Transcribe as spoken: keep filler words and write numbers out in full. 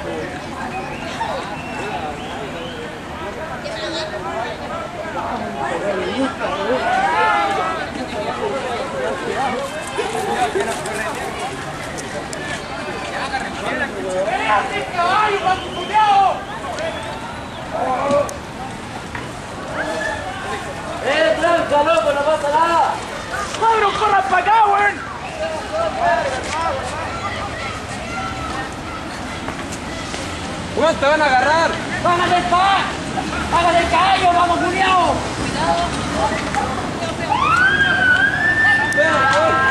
¡Eh, tranca, loco! ¡No pasa nada! ¡Cabro, corran para acá, weón! ¡Weón, te van a agarrar! ¡Págale el pan! ¡Págale el caballo! ¡Vamos, culiao! ¡Cuidado!